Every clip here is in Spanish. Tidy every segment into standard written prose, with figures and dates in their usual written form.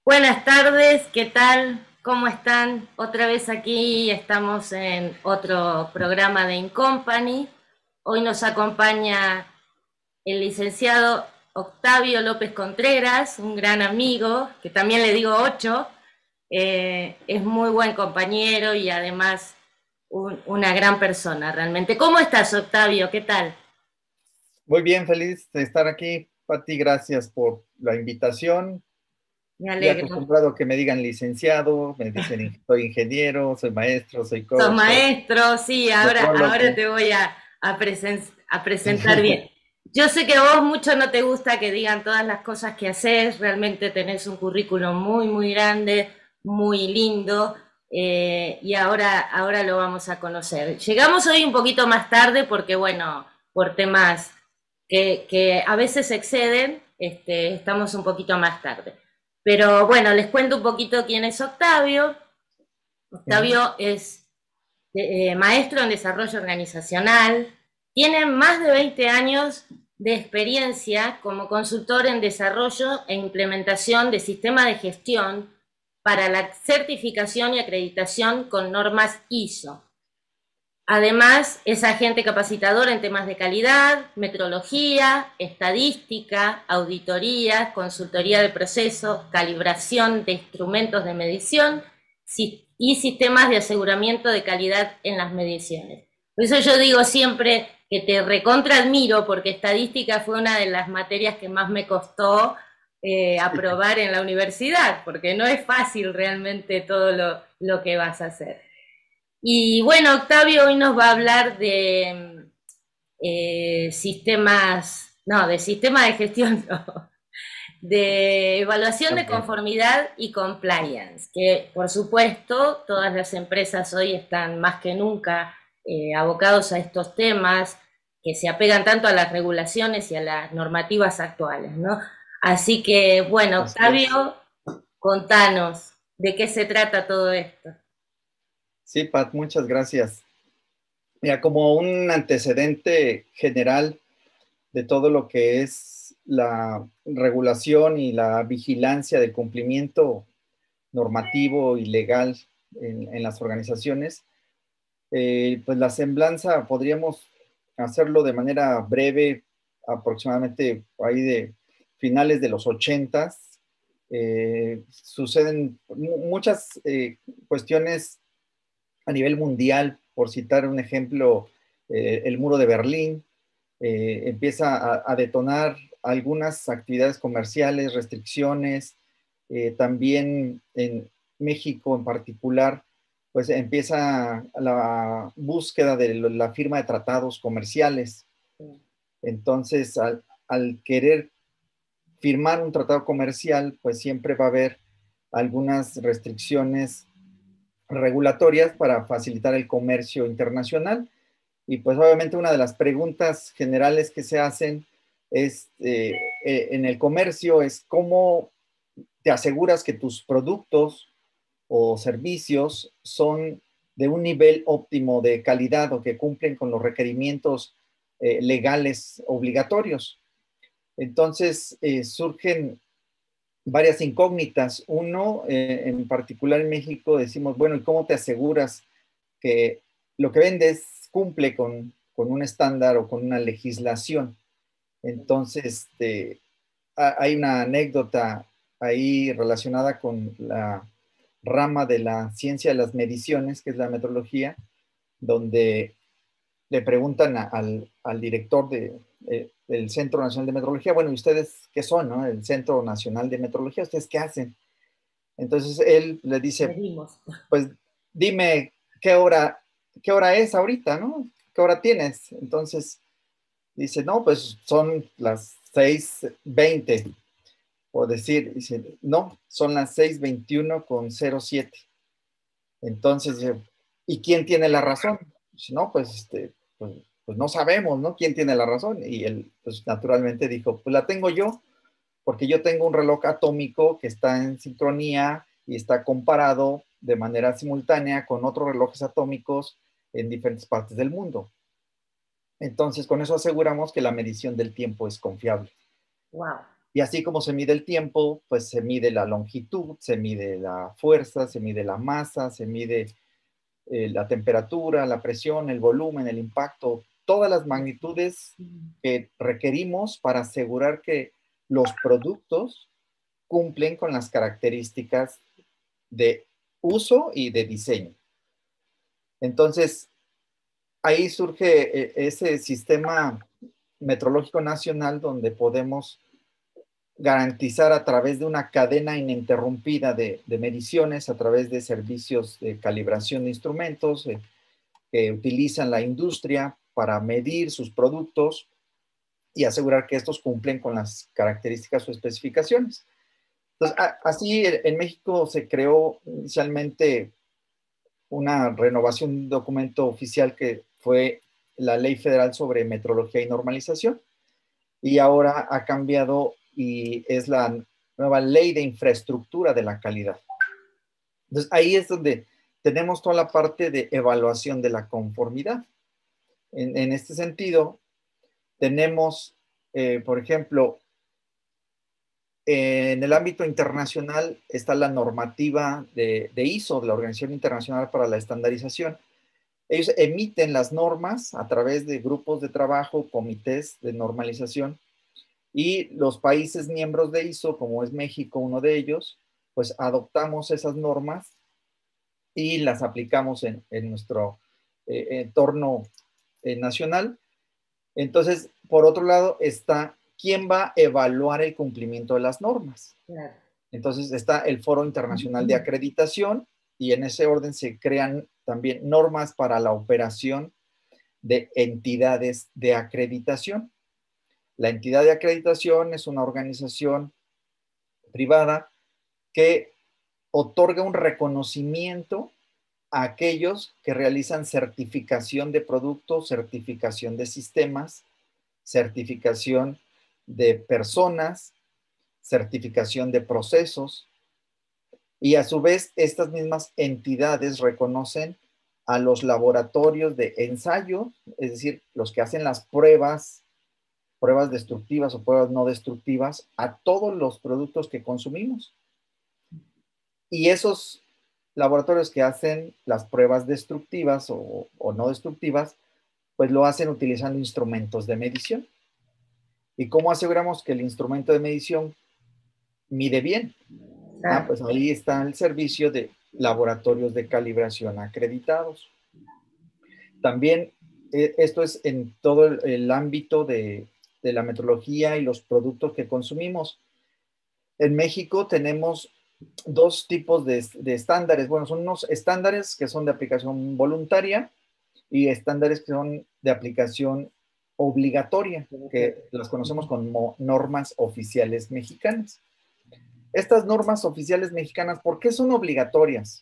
Buenas tardes, ¿qué tal? ¿Cómo están? Otra vez aquí estamos en otro programa de Incompany. Hoy nos acompaña el licenciado Octavio López Contreras, un gran amigo, que también le digo Ocho. Es muy buen compañero y además una gran persona realmente. ¿Cómo estás, Octavio? ¿Qué tal? Muy bien, feliz de estar aquí. Pati, gracias por la invitación. Me Ya alegro. acostumbrado a que me digan licenciado, me dicen soy ingeniero, soy maestro, soy Sos coach, soy maestro, sí, ahora nefrólogo. te voy a presentar bien. Yo sé que a vos mucho no te gusta que digan todas las cosas que haces, realmente tenés un currículum muy grande, muy lindo, y ahora lo vamos a conocer. Llegamos hoy un poquito más tarde porque, bueno, por temas que a veces exceden, estamos un poquito más tarde. Pero bueno, les cuento un poquito quién es Octavio. Ujú. Octavio es maestro en desarrollo organizacional, tiene más de 20 años de experiencia como consultor en desarrollo e implementación de sistemas de gestión para la certificación y acreditación con normas ISO. Además, es agente capacitador en temas de calidad, metrología, estadística, auditoría, consultoría de procesos, calibración de instrumentos de medición y sistemas de aseguramiento de calidad en las mediciones. Por eso yo digo siempre que te recontra admiro porque estadística fue una de las materias que más me costó aprobar en la universidad, porque no es fácil realmente todo lo que vas a hacer. Y bueno, Octavio hoy nos va a hablar de sistemas, no, de sistemas de gestión, no, de evaluación de Ok. conformidad y compliance, que por supuesto todas las empresas hoy están más que nunca abocados a estos temas que se apegan tanto a las regulaciones y a las normativas actuales, ¿no? Así que, bueno, Así es. Octavio, contanos de qué se trata todo esto. Sí, Pat, muchas gracias. Mira, como un antecedente general de todo lo que es la regulación y la vigilancia del cumplimiento normativo y legal en las organizaciones, pues la semblanza podríamos hacerlo de manera breve, aproximadamente ahí de finales de los ochentas. Suceden muchas cuestiones a nivel mundial, por citar un ejemplo, el muro de Berlín empieza a detonar algunas actividades comerciales, restricciones, también en México en particular, pues empieza la búsqueda de la firma de tratados comerciales. Entonces, al querer firmar un tratado comercial, pues siempre va a haber algunas restricciones regulatorias para facilitar el comercio internacional. Y pues obviamente una de las preguntas generales que se hacen es en el comercio es cómo te aseguras que tus productos o servicios son de un nivel óptimo de calidad o que cumplen con los requerimientos legales obligatorios. Entonces surgen varias incógnitas. Uno, en particular en México, decimos, bueno, ¿y cómo te aseguras que lo que vendes cumple con un estándar o con una legislación? Entonces, hay una anécdota ahí relacionada con la rama de la ciencia de las mediciones, que es la metrología, donde le preguntan al director del Centro Nacional de Metrología, bueno, ¿y ustedes qué son, no? El Centro Nacional de Metrología, ¿ustedes qué hacen? Entonces él le dice, Medimos. pues dime qué hora es ahorita, ¿no? ¿Qué hora tienes? Entonces dice, no, pues son las 6:20, por decir, dice, no, son las 6:21:07. Entonces, ¿y quién tiene la razón? Dice, no, pues, pues no sabemos, ¿no? ¿Quién tiene la razón? Y él, pues naturalmente dijo, pues la tengo yo, porque yo tengo un reloj atómico que está en sincronía y está comparado de manera simultánea con otros relojes atómicos en diferentes partes del mundo. Entonces, con eso aseguramos que la medición del tiempo es confiable. Wow. Y así como se mide el tiempo, pues se mide la longitud, se mide la fuerza, se mide la masa, se mide la temperatura, la presión, el volumen, el impacto, todas las magnitudes que requerimos para asegurar que los productos cumplen con las características de uso y de diseño. Entonces, ahí surge ese sistema metrológico nacional donde podemos garantizar a través de una cadena ininterrumpida de mediciones, a través de servicios de calibración de instrumentos que utilizan la industria para medir sus productos y asegurar que estos cumplen con las características o especificaciones. Entonces, así en México se creó inicialmente una renovación de un documento oficial que fue la Ley Federal sobre Metrología y Normalización, y ahora ha cambiado y es la nueva Ley de Infraestructura de la Calidad. Entonces, ahí es donde tenemos toda la parte de evaluación de la conformidad. En este sentido, tenemos, por ejemplo, en el ámbito internacional está la normativa de ISO, de la Organización Internacional para la Estandarización. Ellos emiten las normas a través de grupos de trabajo, comités de normalización, y los países miembros de ISO, como es México uno de ellos, pues adoptamos esas normas y las aplicamos en nuestro entorno nacional. Entonces, por otro lado, está quién va a evaluar el cumplimiento de las normas. Claro. Entonces, está el Foro Internacional de Acreditación, y en ese orden se crean también normas para la operación de entidades de acreditación. La entidad de acreditación es una organización privada que otorga un reconocimiento a aquellos que realizan certificación de productos, certificación de sistemas, certificación de personas, certificación de procesos, y a su vez estas mismas entidades reconocen a los laboratorios de ensayo, es decir, los que hacen las pruebas destructivas o pruebas no destructivas a todos los productos que consumimos. Y esos laboratorios que hacen las pruebas destructivas o no destructivas, pues lo hacen utilizando instrumentos de medición. ¿Y cómo aseguramos que el instrumento de medición mide bien? Pues ahí está el servicio de laboratorios de calibración acreditados. También esto es en todo el ámbito de la metrología y los productos que consumimos. En México tenemos dos tipos de estándares. Bueno, son unos estándares que son de aplicación voluntaria y estándares que son de aplicación obligatoria, que las conocemos como normas oficiales mexicanas. Estas normas oficiales mexicanas, ¿por qué son obligatorias?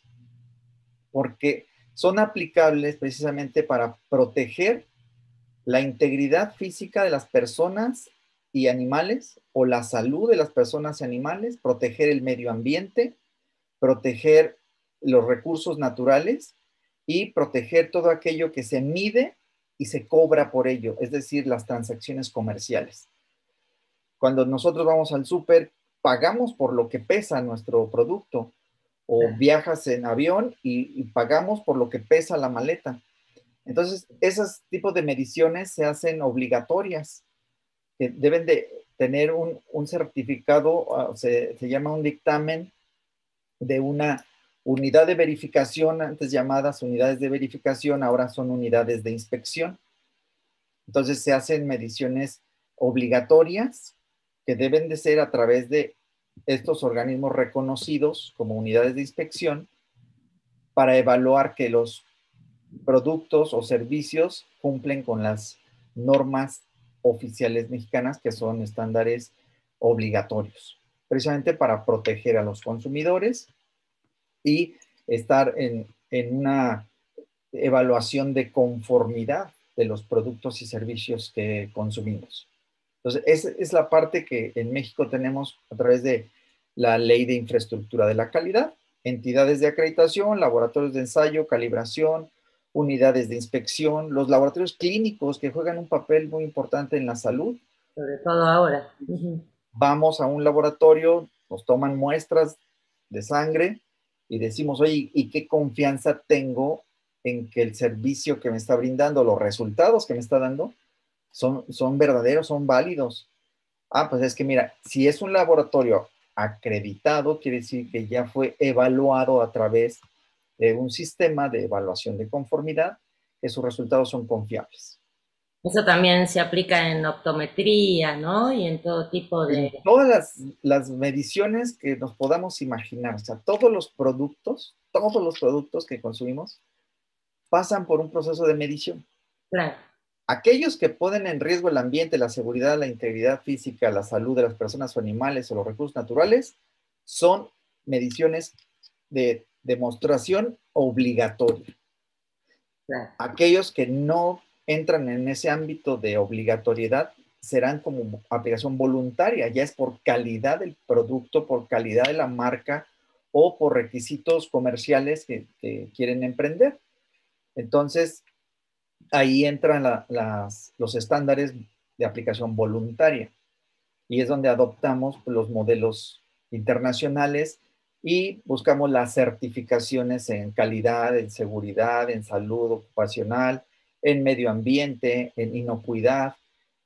Porque son aplicables precisamente para proteger la integridad física de las personas y animales, o la salud de las personas y animales, proteger el medio ambiente, proteger los recursos naturales y proteger todo aquello que se mide y se cobra por ello, es decir, las transacciones comerciales. Cuando nosotros vamos al súper, pagamos por lo que pesa nuestro producto, o viajas en avión y pagamos por lo que pesa la maleta. Entonces, esos tipos de mediciones se hacen obligatorias, que deben de tener un certificado, se llama un dictamen de una unidad de verificación, antes llamadas unidades de verificación, ahora son unidades de inspección. Entonces, se hacen mediciones obligatorias que deben de ser a través de estos organismos reconocidos como unidades de inspección para evaluar que los productos o servicios cumplen con las normas oficiales mexicanas, que son estándares obligatorios, precisamente para proteger a los consumidores y estar en una evaluación de conformidad de los productos y servicios que consumimos. Entonces, esa es la parte que en México tenemos a través de la Ley de Infraestructura de la Calidad, entidades de acreditación, laboratorios de ensayo, calibración, unidades de inspección, los laboratorios clínicos que juegan un papel muy importante en la salud. Sobre todo ahora. vamos a un laboratorio, nos toman muestras de sangre y decimos, oye, ¿y qué confianza tengo en que el servicio que me está brindando, los resultados que me está dando, son verdaderos, son válidos? Ah, pues es que mira, si es un laboratorio acreditado, quiere decir que ya fue evaluado a través de un sistema de evaluación de conformidad, que sus resultados son confiables. Eso también se aplica en optometría, ¿no? Y en todo tipo de... En todas las mediciones que nos podamos imaginar, o sea, todos los productos que consumimos pasan por un proceso de medición. Claro. Aquellos que ponen en riesgo el ambiente, la seguridad, la integridad física, la salud de las personas o animales o los recursos naturales son mediciones de demostración obligatoria. Claro. Aquellos que no entran en ese ámbito de obligatoriedad serán como aplicación voluntaria, ya es por calidad del producto, por calidad de la marca o por requisitos comerciales que quieren emprender. Entonces, ahí entran los estándares de aplicación voluntaria y es donde adoptamos los modelos internacionales y buscamos las certificaciones en calidad, en seguridad, en salud ocupacional, en medio ambiente, en inocuidad,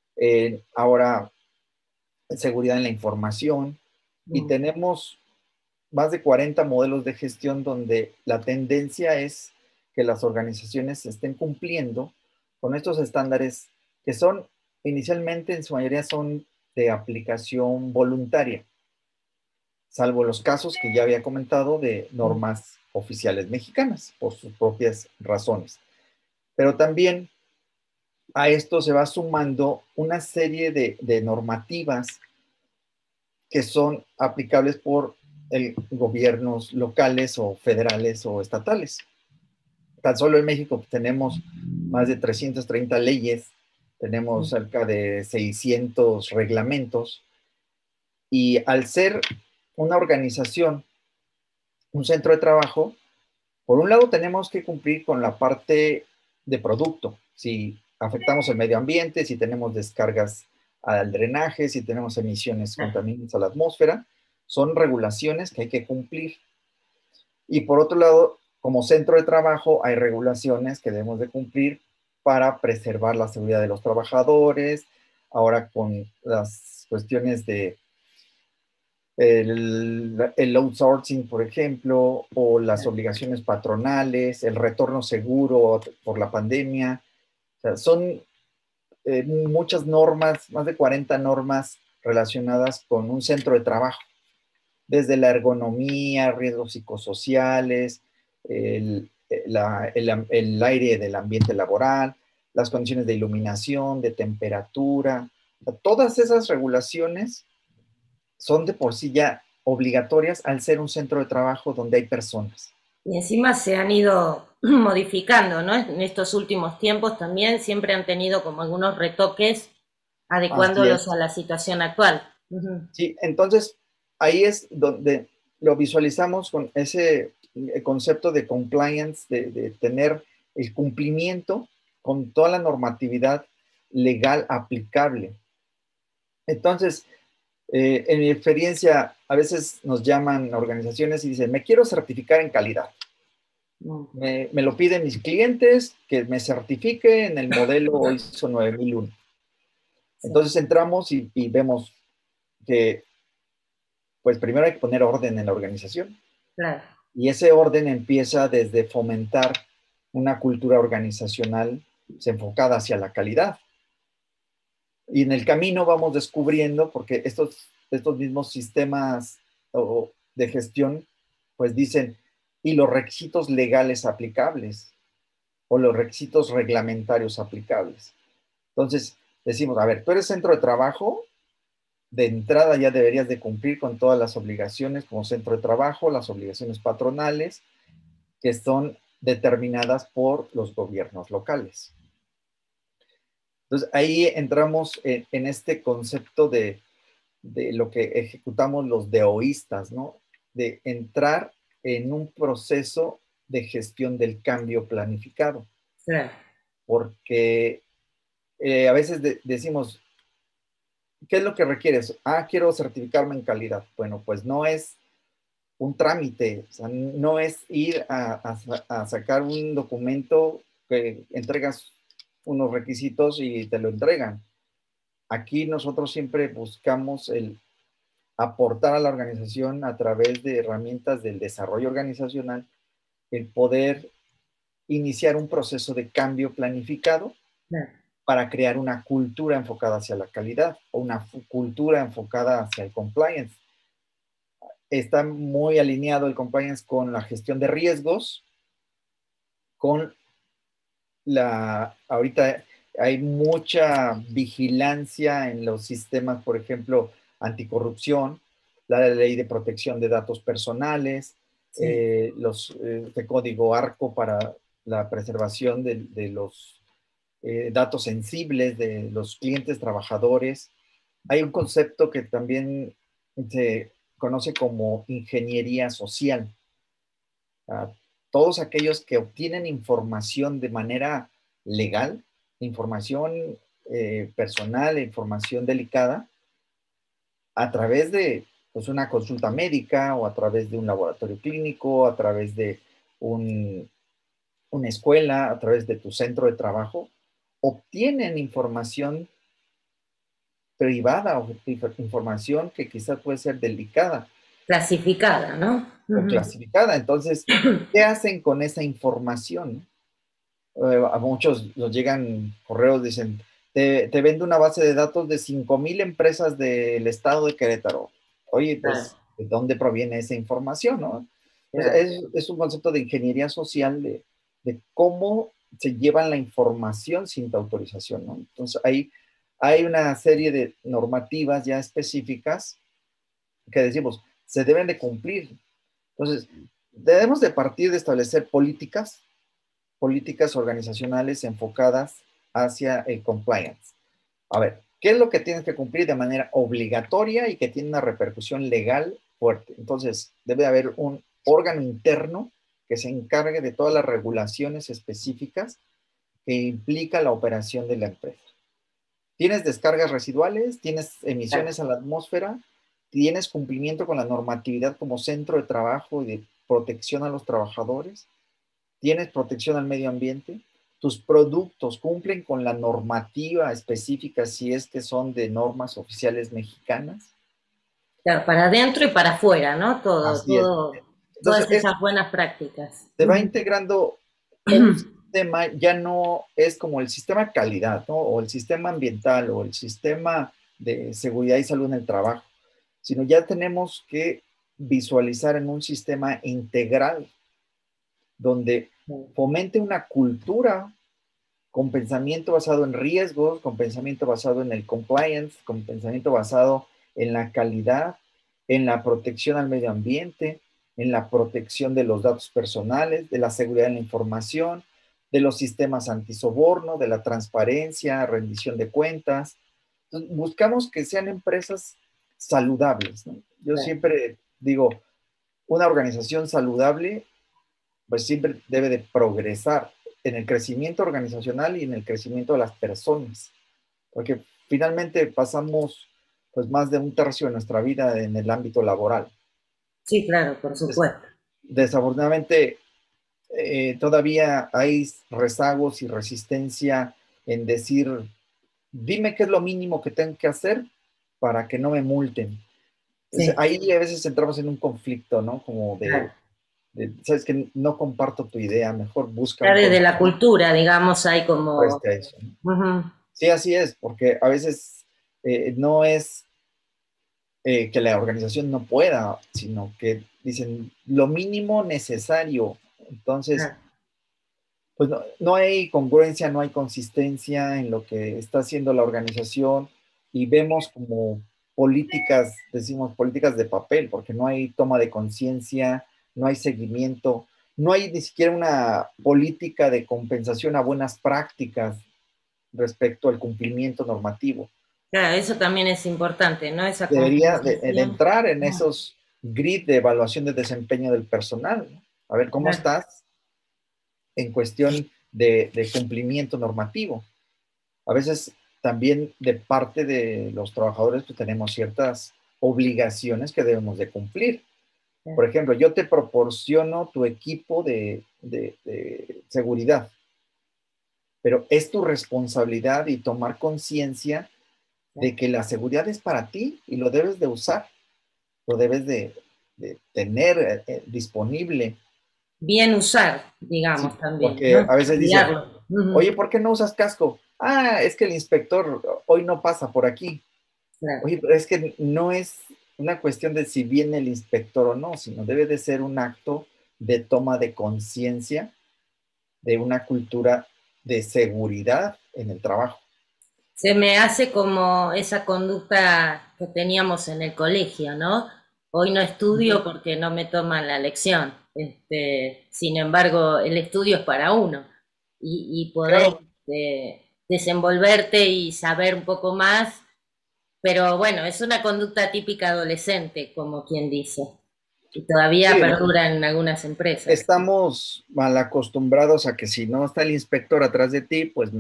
ahora en seguridad en la información. Y tenemos más de 40 modelos de gestión donde la tendencia es que las organizaciones estén cumpliendo con estos estándares que son inicialmente en su mayoría son de aplicación voluntaria, salvo los casos que ya había comentado de normas oficiales mexicanas por sus propias razones. Pero también a esto se va sumando una serie de normativas que son aplicables por gobiernos locales o federales o estatales. Tan solo en México tenemos más de 330 leyes, tenemos cerca de 600 reglamentos y al ser una organización, un centro de trabajo, por un lado tenemos que cumplir con la parte de producto, si afectamos el medio ambiente, si tenemos descargas al drenaje, si tenemos emisiones contaminantes a la atmósfera, son regulaciones que hay que cumplir. Y por otro lado, como centro de trabajo, hay regulaciones que debemos de cumplir para preservar la seguridad de los trabajadores, ahora con las cuestiones de el outsourcing, por ejemplo, o las obligaciones patronales, el retorno seguro por la pandemia. O sea, son muchas normas, más de 40 normas relacionadas con un centro de trabajo, desde la ergonomía, riesgos psicosociales, el aire del ambiente laboral, las condiciones de iluminación, de temperatura. O sea, todas esas regulaciones son de por sí ya obligatorias al ser un centro de trabajo donde hay personas. Y encima se han ido modificando, ¿no? En estos últimos tiempos también siempre han tenido como algunos retoques Así adecuándolos es. a la situación actual. Sí, entonces ahí es donde lo visualizamos con ese concepto de compliance, de tener el cumplimiento con toda la normatividad legal aplicable. Entonces, en mi experiencia, a veces nos llaman organizaciones y dicen, me quiero certificar en calidad. Me lo piden mis clientes, que me certifique en el modelo ISO 9001. Entonces entramos y vemos que, pues primero hay que poner orden en la organización. Claro. Y ese orden empieza desde fomentar una cultura organizacional enfocada hacia la calidad. Y en el camino vamos descubriendo, porque estos mismos sistemas de gestión, pues dicen, y los requisitos legales aplicables o los requisitos reglamentarios aplicables. Entonces, decimos, a ver, tú eres centro de trabajo, de entrada ya deberías de cumplir con todas las obligaciones como centro de trabajo, las obligaciones patronales, que son determinadas por los gobiernos locales. Entonces, ahí entramos en este concepto de lo que ejecutamos los deoístas, ¿no? De entrar en un proceso de gestión del cambio planificado. Claro. Porque a veces decimos, ¿qué es lo que requieres? Ah, quiero certificarme en calidad. Bueno, pues no es un trámite, o sea, no es ir a sacar un documento que entregas unos requisitos y te lo entregan. Aquí nosotros siempre buscamos el aportar a la organización a través de herramientas del desarrollo organizacional, el poder iniciar un proceso de cambio planificado Claro. para crear una cultura enfocada hacia la calidad o una cultura enfocada hacia el compliance. Está muy alineado el compliance con la gestión de riesgos, con ahorita hay mucha vigilancia en los sistemas, por ejemplo, anticorrupción, la ley de protección de datos personales, Sí. de código ARCO para la preservación de los datos sensibles de los clientes trabajadores. Hay un concepto que también se conoce como ingeniería social. A todos aquellos que obtienen información de manera legal, información personal, información delicada, a través de pues, una consulta médica o a través de un laboratorio clínico, a través de un, una escuela, a través de tu centro de trabajo, obtienen información privada o información que quizás puede ser delicada Clasificada, ¿no? o clasificada. Entonces, ¿qué hacen con esa información? A muchos nos llegan correos, dicen, te vendo una base de datos de 5,000 empresas del estado de Querétaro. Oye, Claro, pues, ¿de dónde proviene esa información, no? Entonces, claro. es un concepto de ingeniería social de cómo se llevan la información sin tu autorización, ¿no? Entonces, hay una serie de normativas ya específicas que decimos, se deben de cumplir. Entonces, debemos de partir de establecer políticas organizacionales enfocadas hacia el compliance. A ver, ¿qué es lo que tienes que cumplir de manera obligatoria y que tiene una repercusión legal fuerte? Entonces, debe haber un órgano interno que se encargue de todas las regulaciones específicas que implica la operación de la empresa. Tienes descargas residuales, tienes Claro. emisiones a la atmósfera, tienes cumplimiento con la normatividad como centro de trabajo y de protección a los trabajadores, tienes protección al medio ambiente, tus productos cumplen con la normativa específica si es que son de normas oficiales mexicanas. Claro, para adentro y para afuera, ¿no? Todo, Así es. todo, Entonces, todas esas buenas prácticas. se va integrando un sistema, ya no es como el sistema calidad, ¿no? O el sistema ambiental o el sistema de seguridad y salud en el trabajo, sino ya tenemos que visualizar en un sistema integral donde fomente una cultura con pensamiento basado en riesgos, con pensamiento basado en el compliance, con pensamiento basado en la calidad, en la protección al medio ambiente, en la protección de los datos personales, de la seguridad en la información, de los sistemas antisoborno, de la transparencia, rendición de cuentas. Entonces, buscamos que sean empresas saludables, ¿no? Yo Claro. siempre digo, una organización saludable pues siempre debe de progresar en el crecimiento organizacional y en el crecimiento de las personas, porque finalmente pasamos pues más de un tercio de nuestra vida en el ámbito laboral. Sí, claro, por supuesto. Desafortunadamente, todavía hay rezagos y resistencia en decir, dime qué es lo mínimo que tengo que hacer para que no me multen. Entonces, Sí, ahí a veces entramos en un conflicto, ¿no? Como claro. sabes que no comparto tu idea, mejor busca un Claro, y de la consejo cultura, digamos, hay para como... eso, ¿no? Ujú. Sí, así es, porque a veces no es que la organización no pueda, sino que dicen lo mínimo necesario. Entonces, Claro. pues no hay congruencia, no hay consistencia en lo que está haciendo la organización y vemos como políticas, decimos políticas de papel, porque no hay toma de conciencia, no hay seguimiento, no hay ni siquiera una política de compensación a buenas prácticas respecto al cumplimiento normativo. Claro, eso también es importante, ¿no? Esa Debería de compensación. entrar en Ah, esos grid de evaluación de desempeño del personal, ¿no? A ver cómo claro. estás en cuestión de cumplimiento normativo. A veces también de parte de los trabajadores pues tenemos ciertas obligaciones que debemos de cumplir. Por ejemplo, yo te proporciono tu equipo de seguridad, pero es tu responsabilidad y tomar conciencia de que la seguridad es para ti y lo debes de usar, lo debes de tener disponible. Bien usar, Sí, digamos, también, porque ¿no? a veces dicen, Cuidarlo. Ujú, oye, ¿por qué no usas casco? Ah, es que el inspector hoy no pasa por aquí. claro. Oye, pero es que no es una cuestión de si viene el inspector o no, sino debe de ser un acto de toma de conciencia de una cultura de seguridad en el trabajo. Se me hace como esa conducta que teníamos en el colegio, ¿no? Hoy no estudio porque no me toman la lección. Sin embargo, el estudio es para uno y poder Claro, desenvolverte y saber un poco más, pero bueno, es una conducta típica adolescente, como quien dice, y todavía sí, perdura en algunas empresas. estamos mal acostumbrados a que si no está el inspector atrás de ti, pues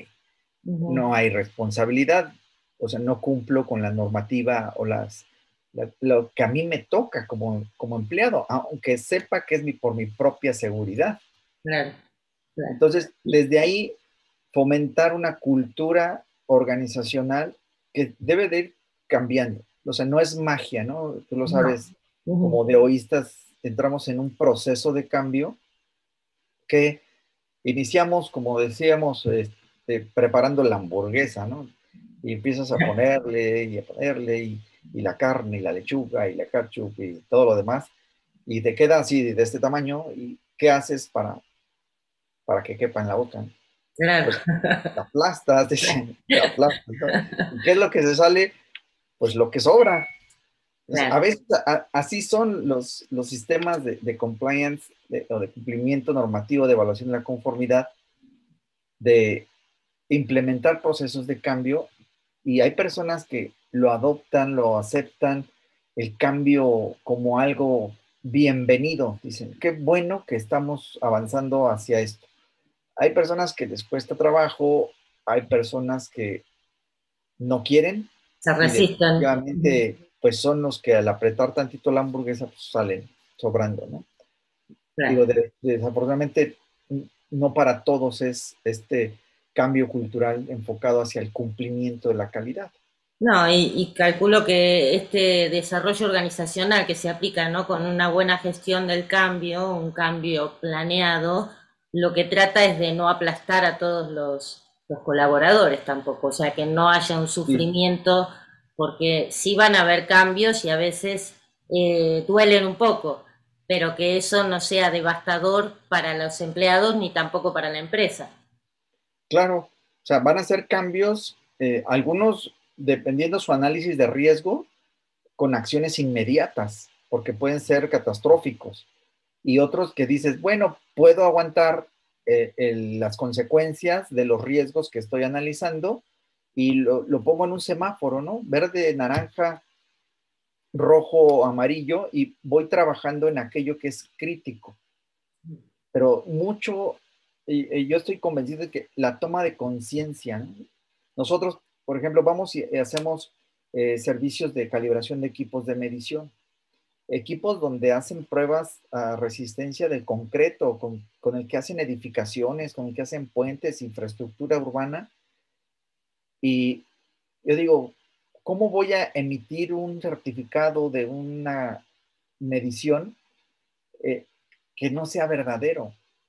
Ujú, no hay responsabilidad, o sea, no cumplo con la normativa o lo que a mí me toca como empleado, aunque sepa que es por mi propia seguridad. claro, claro. Entonces, desde ahí, fomentar una cultura organizacional que debe de ir cambiando. O sea, no es magia, ¿no? Tú lo No. sabes, Ujú, como de oístas, entramos en un proceso de cambio que iniciamos, como decíamos, preparando la hamburguesa, ¿no? Y empiezas a ponerle y a ponerle y la carne y la lechuga y la ketchup y todo lo demás y te queda así de este tamaño y ¿qué haces para que quepa en la boca? claro. Pues la aplastas, dicen, la aplastas, ¿no? ¿Y qué es lo que se sale? Pues lo que sobra. Entonces, a Claro. veces así son los sistemas de compliance o de cumplimiento normativo de evaluación de la conformidad, de implementar procesos de cambio y hay personas que lo adoptan, lo aceptan, el cambio como algo bienvenido. Dicen, qué bueno que estamos avanzando hacia esto. Hay personas que les cuesta trabajo, hay personas que no quieren Se y resisten. Ujú, definitivamente pues son los que al apretar tantito la hamburguesa pues salen sobrando, ¿no? Digo, claro. desafortunadamente no para todos es este cambio cultural enfocado hacia el cumplimiento de la calidad. No, y calculo que este desarrollo organizacional que se aplica, ¿no? Con una buena gestión del cambio, un cambio planeado, lo que trata es de no aplastar a todos los colaboradores tampoco, o sea, que no haya un Sí, sufrimiento, porque sí van a haber cambios y a veces duelen un poco, pero que eso no sea devastador para los empleados ni tampoco para la empresa. claro, o sea, van a ser cambios, algunos dependiendo su análisis de riesgo, con acciones inmediatas, porque pueden ser catastróficos. Y otros que dices, bueno, puedo aguantar las consecuencias de los riesgos que estoy analizando y lo pongo en un semáforo, ¿no? Verde, naranja, rojo, amarillo y voy trabajando en aquello que es crítico. Pero mucho, y yo estoy convencido de que la toma de conciencia, ¿no? Nosotros, por ejemplo, vamos y hacemos servicios de calibración de equipos de medición, equipos donde hacen pruebas a resistencia del concreto, con el que hacen edificaciones, con el que hacen puentes, infraestructura urbana. Y yo digo, ¿cómo voy a emitir un certificado de una medición eh, que no sea verdadero?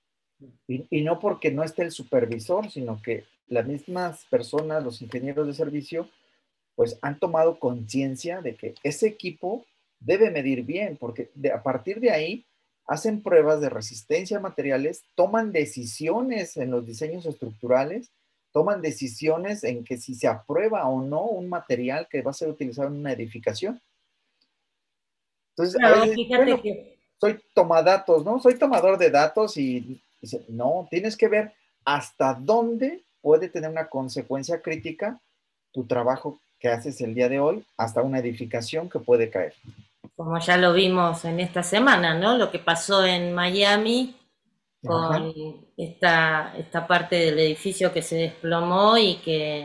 Y no porque no esté el supervisor, sino que las mismas personas, los ingenieros de servicio, pues han tomado conciencia de que ese equipo debe medir bien, porque a partir de ahí hacen pruebas de resistencia a materiales, toman decisiones en los diseños estructurales, toman decisiones en que si se aprueba o no un material que va a ser utilizado en una edificación. Entonces, a Claro, veces, fíjate bueno, que soy tomadatos, ¿no? Soy tomador de datos y dice, no, tienes que ver hasta dónde puede tener una consecuencia crítica tu trabajo que haces el día de hoy, hasta una edificación que puede caer. como ya lo vimos en esta semana, ¿no? Lo que pasó en Miami Ajá, con esta parte del edificio que se desplomó y que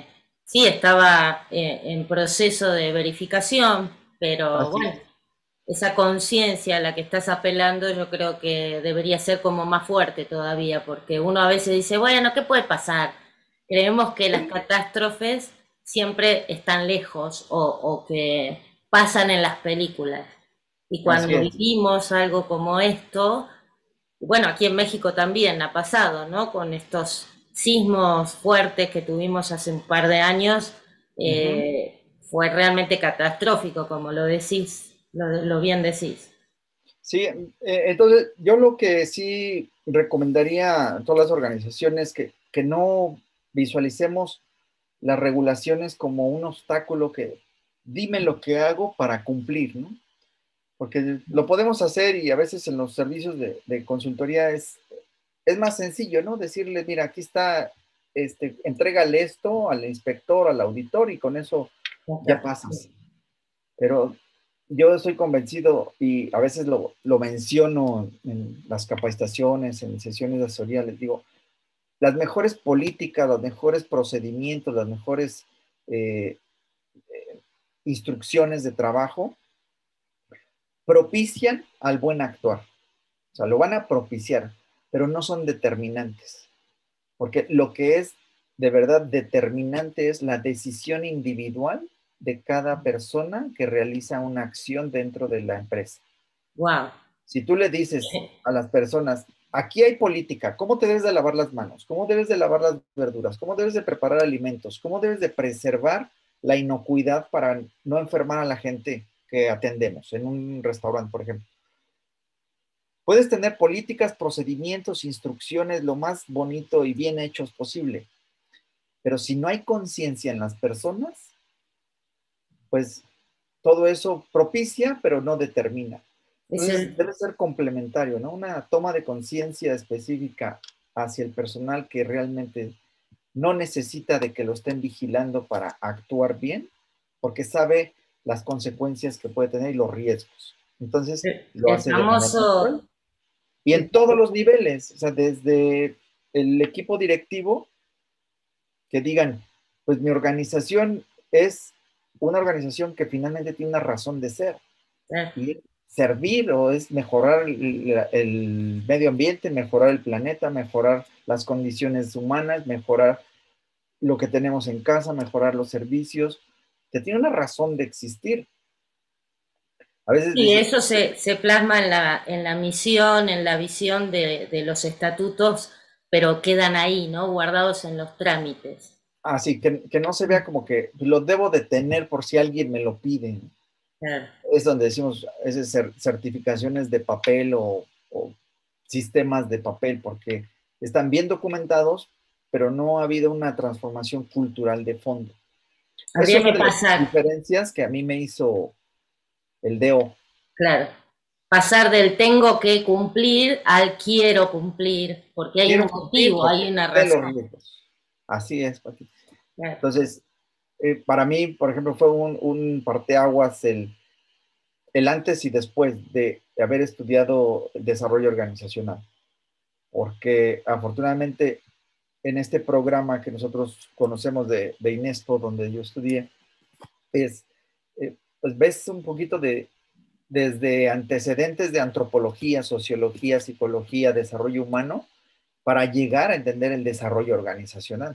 Sí, estaba en proceso de verificación, pero Así bueno, es. esa conciencia a la que estás apelando yo creo que debería ser como más fuerte todavía, porque uno a veces dice, bueno, ¿qué puede pasar? Creemos que las Sí, catástrofes siempre están lejos o que pasan en las películas. Y así cuando es. vivimos algo como esto, bueno, aquí en México también ha pasado, ¿no? Con estos sismos fuertes que tuvimos hace un par de años, Ujú. fue realmente catastrófico, como lo decís, lo bien decís. Sí, entonces yo lo que sí recomendaría a todas las organizaciones que no visualicemos las regulaciones como un obstáculo que dime lo que hago para cumplir, ¿no? Porque lo podemos hacer y a veces en los servicios de consultoría es más sencillo, ¿no? Decirle, mira, aquí está, entrégale esto al inspector, al auditor y con eso Ya ya está. pasas. Pero yo estoy convencido y a veces lo menciono en las capacitaciones, en sesiones de asesoría, les digo, las mejores políticas, los mejores procedimientos, las mejores eh, instrucciones de trabajo propician al buen actuar. O sea, lo van a propiciar, pero no son determinantes. Porque lo que es de verdad determinante es la decisión individual de cada persona que realiza una acción dentro de la empresa. Wow. Si tú le dices a las personas, aquí hay política, ¿cómo te debes de lavar las manos? ¿Cómo debes de lavar las verduras? ¿Cómo debes de preparar alimentos? ¿Cómo debes de preservar la inocuidad para no enfermar a la gente que atendemos en un restaurante, por ejemplo? Puedes tener políticas, procedimientos, instrucciones lo más bonito y bien hechos posible, pero si no hay conciencia en las personas, pues todo eso propicia, pero no determina. Es Entonces, el, debe ser complementario, ¿no? Una toma de conciencia específica hacia el personal que realmente no necesita de que lo estén vigilando para actuar bien, porque sabe las consecuencias que puede tener y los riesgos. Entonces, lo el hace de manera famoso, natural. Y en todos los niveles, o sea, desde el equipo directivo, que digan, pues mi organización es una organización que finalmente tiene una razón de ser y servir o es mejorar el medio ambiente, mejorar el planeta, mejorar las condiciones humanas, mejorar lo que tenemos en casa, mejorar los servicios, que tiene una razón de existir. A veces y dices, eso se plasma en la misión, en la visión de los estatutos, pero quedan ahí, ¿no? Guardados en los trámites. así, que no se vea como que lo debo de tener por si alguien me lo pide. Claro. Es donde decimos esas certificaciones de papel o sistemas de papel, porque están bien documentados, pero no ha habido una transformación cultural de fondo. Es Habría una que de las pasar, diferencias que a mí me hizo el DO. claro, pasar del tengo que cumplir al quiero cumplir, porque hay un Quiero cumplir motivo, hay porque una sé los razón. riesgos. Así es, Pati. Claro. Entonces, para mí, por ejemplo, fue un parteaguas el antes y después de haber estudiado desarrollo organizacional, porque afortunadamente en este programa que nosotros conocemos de INESCO, donde yo estudié, es, pues ves un poquito desde antecedentes de antropología, sociología, psicología, desarrollo humano, para llegar a entender el desarrollo organizacional.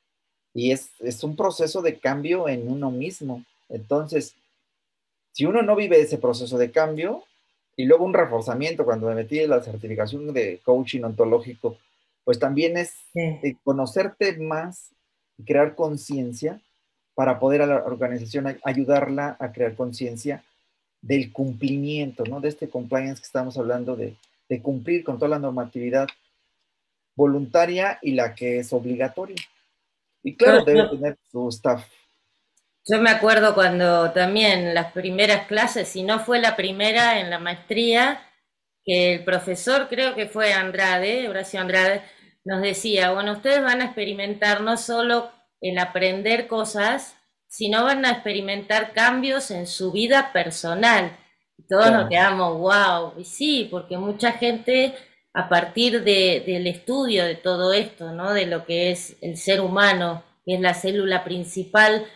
Y es un proceso de cambio en uno mismo. Entonces, si uno no vive ese proceso de cambio, y luego un reforzamiento cuando me metí en la certificación de coaching ontológico, pues también es Sí. conocerte más y crear conciencia para poder a la organización ayudarla a crear conciencia del cumplimiento, ¿no? De este compliance que estamos hablando de cumplir con toda la normatividad voluntaria y la que es obligatoria. Y Yo, claro, debe yo- tener su staff. yo me acuerdo cuando también las primeras clases, si no fue la primera en la maestría, que el profesor, creo que fue Andrade, Horacio Andrade, nos decía, bueno, ustedes van a experimentar no solo el aprender cosas, sino van a experimentar cambios en su vida personal. Y todos nos Claro, quedamos, wow, y sí, porque mucha gente a partir del estudio de todo esto, ¿no? De lo que es el ser humano que es la célula principal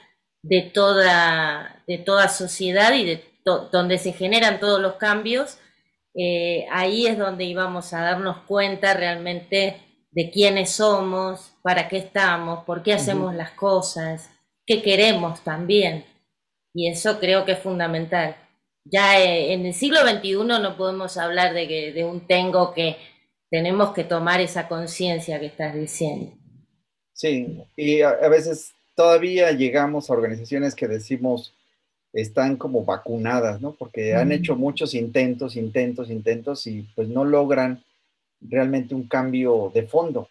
de toda sociedad y donde se generan todos los cambios, ahí es donde íbamos a darnos cuenta realmente de quiénes somos, para qué estamos, por qué Ujú. hacemos las cosas, qué queremos también. Y eso creo que es fundamental. Ya en el siglo XXI no podemos hablar de un tengo que, tenemos que tomar esa conciencia que estás diciendo. Sí, y a veces todavía llegamos a organizaciones que decimos están como vacunadas, ¿no? Porque han hecho muchos intentos y pues no logran realmente un cambio de fondo,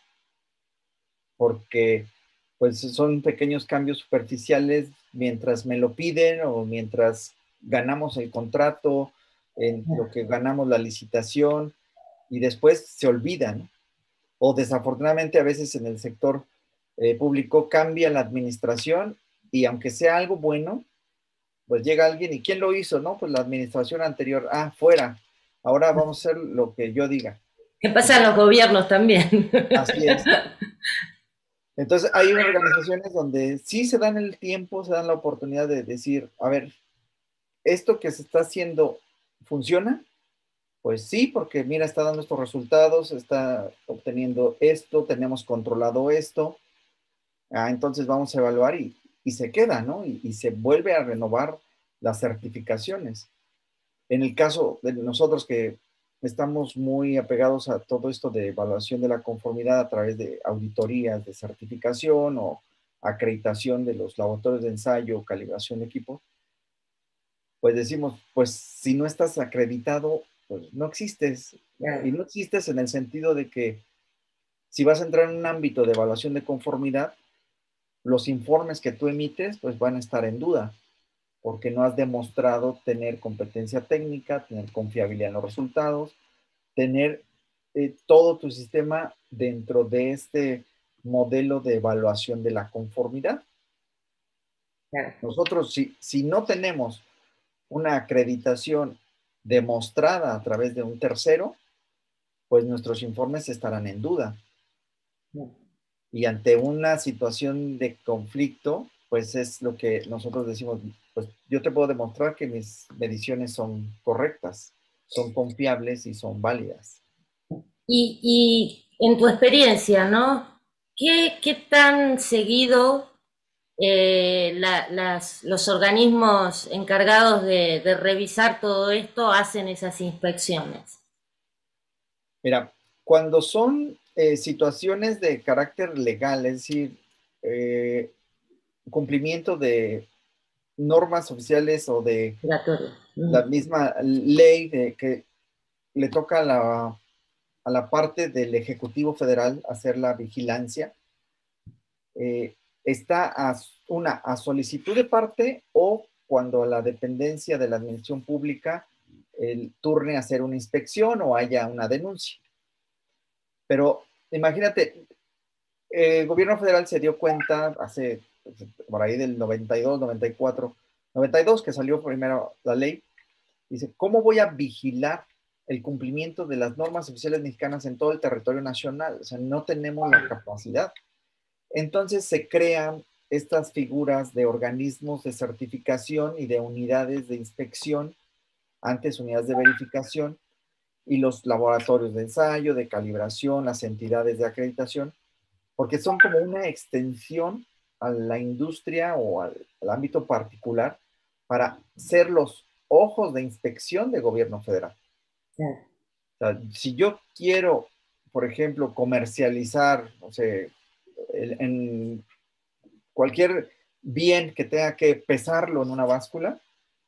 porque pues son pequeños cambios superficiales mientras me lo piden o mientras ganamos el contrato, en lo que ganamos la licitación y después se olvidan. O desafortunadamente a veces en el sector público cambia la administración y aunque sea algo bueno, pues llega alguien y ¿quién lo hizo? No, pues la administración anterior, ah, fuera, ahora vamos a hacer lo que yo diga. ¿Qué pasa en los Entonces, gobiernos también? así es. Entonces hay organizaciones donde sí se dan el tiempo, se dan la oportunidad de decir, a ver, esto que se está haciendo funciona, pues sí, porque mira, está dando estos resultados, está obteniendo esto, tenemos controlado esto, ah, entonces vamos a evaluar y se queda, ¿no? Y se vuelve a renovar las certificaciones. En el caso de nosotros que estamos muy apegados a todo esto de evaluación de la conformidad a través de auditorías de certificación o acreditación de los laboratorios de ensayo, calibración de equipo, pues decimos, pues si no estás acreditado, pues no existes. Y no existes en el sentido de que si vas a entrar en un ámbito de evaluación de conformidad, los informes que tú emites pues van a estar en duda porque no has demostrado tener competencia técnica, tener confiabilidad en los resultados, tener todo tu sistema dentro de este modelo de evaluación de la conformidad. Nosotros, si no tenemos una acreditación demostrada a través de un tercero, pues nuestros informes estarán en duda. Y ante una situación de conflicto, pues es lo que nosotros decimos, pues yo te puedo demostrar que mis mediciones son correctas, son confiables y son válidas. Y en tu experiencia, ¿no? ¿Qué tan seguido los organismos encargados de revisar todo esto hacen esas inspecciones? Mira, cuando son situaciones de carácter legal, es decir, eh, cumplimiento de normas oficiales o de la misma ley de que le toca a la parte del Ejecutivo Federal hacer la vigilancia, eh, está a solicitud de parte o cuando la dependencia de la administración pública turne a hacer una inspección o haya una denuncia. Pero imagínate, el gobierno federal se dio cuenta hace por ahí del 92, 94, 92 que salió primero la ley, dice, ¿cómo voy a vigilar el cumplimiento de las normas oficiales mexicanas en todo el territorio nacional? O sea, no tenemos la capacidad. Entonces se crean estas figuras de organismos de certificación y de unidades de inspección, antes unidades de verificación, y los laboratorios de ensayo, de calibración, las entidades de acreditación, porque son como una extensión a la industria o al ámbito particular para ser los ojos de inspección del gobierno federal. O sea, si yo quiero, por ejemplo, comercializar, no sé, en cualquier bien que tenga que pesarlo en una báscula,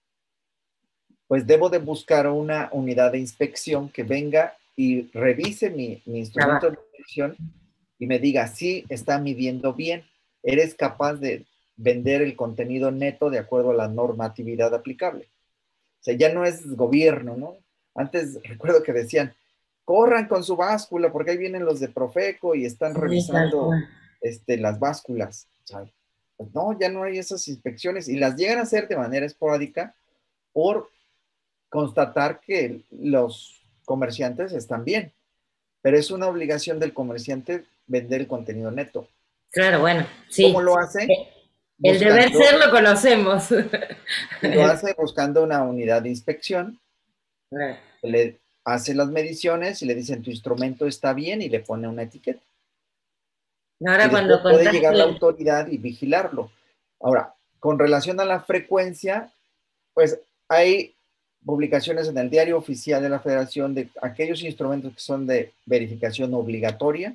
pues debo de buscar una unidad de inspección que venga y revise mi instrumento de medición y me diga, sí, está midiendo bien, eres capaz de vender el contenido neto de acuerdo a la normatividad aplicable. O sea, ya no es gobierno, ¿no? Antes recuerdo que decían, corran con su báscula porque ahí vienen los de Profeco y están revisando las básculas. O sea, pues no, ya no hay esas inspecciones y las llegan a hacer de manera esporádica por constatar que los comerciantes están bien, pero es una obligación del comerciante vender el contenido neto. Claro, bueno, ¿Cómo sí. lo hace? Eh, El deber Buscando, ser lo conocemos. y lo hace buscando una unidad de inspección, le hace las mediciones y le dicen tu instrumento está bien y le pone una etiqueta. Ahora Y después cuando puede llegar la contaste, autoridad y vigilarlo. Ahora, con relación a la frecuencia, pues hay publicaciones en el Diario Oficial de la Federación de aquellos instrumentos que son de verificación obligatoria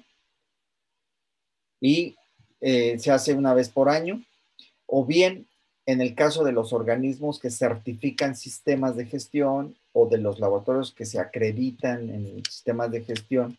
y se hace una vez por año, o bien en el caso de los organismos que certifican sistemas de gestión o de los laboratorios que se acreditan en sistemas de gestión,